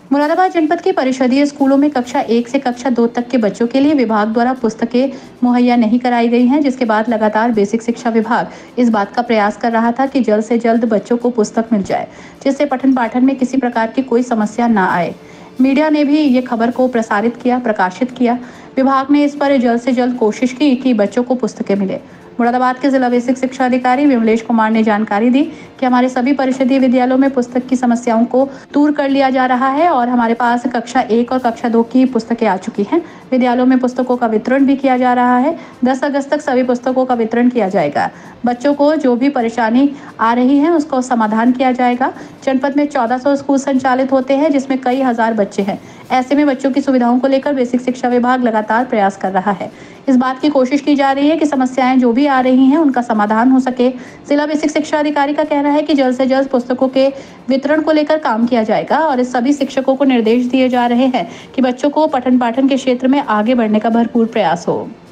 मुरादाबाद जनपद के परिषदीय स्कूलों में कक्षा 1 से कक्षा 2 तक के बच्चों के लिए विभाग द्वारा पुस्तकें मुहैया नहीं कराई गई हैं, जिसके बाद लगातार बेसिक शिक्षा विभाग इस बात का प्रयास कर रहा था कि जल्द से जल्द बच्चों को पुस्तक मिल जाए, जिससे पठन पाठन में किसी प्रकार की कोई समस्या ना आए। मीडिया ने भी ये खबर को प्रकाशित किया। विभाग ने इस पर जल्द से जल्द कोशिश की कि बच्चों को पुस्तकें मिले। मुरादाबाद के जिला बेसिक शिक्षा अधिकारी विमलेश कुमार ने जानकारी दी कि हमारे सभी परिषदीय विद्यालयों में पुस्तक की समस्याओं को दूर कर लिया जा रहा है और हमारे पास कक्षा 1 और कक्षा 2 की पुस्तकें आ चुकी हैं। विद्यालयों में पुस्तकों का वितरण भी किया जा रहा है। 10 अगस्त तक सभी पुस्तकों का वितरण किया जाएगा। बच्चों को जो भी परेशानी आ रही है उसको समाधान किया जाएगा। जनपद में 1400 स्कूल संचालित होते हैं, जिसमें कई हजार बच्चे हैं। ऐसे में बच्चों की सुविधाओं को लेकर बेसिक शिक्षा विभाग लगातार प्रयास कर रहा है। इस बात की कोशिश की जा रही है कि समस्याएं जो भी आ रही हैं उनका समाधान हो सके। जिला बेसिक शिक्षा अधिकारी का कहना है कि जल्द से जल्द पुस्तकों के वितरण को लेकर काम किया जाएगा और इस सभी शिक्षकों को निर्देश दिए जा रहे हैं कि बच्चों को पठन पाठन के क्षेत्र में आगे बढ़ने का भरपूर प्रयास हो।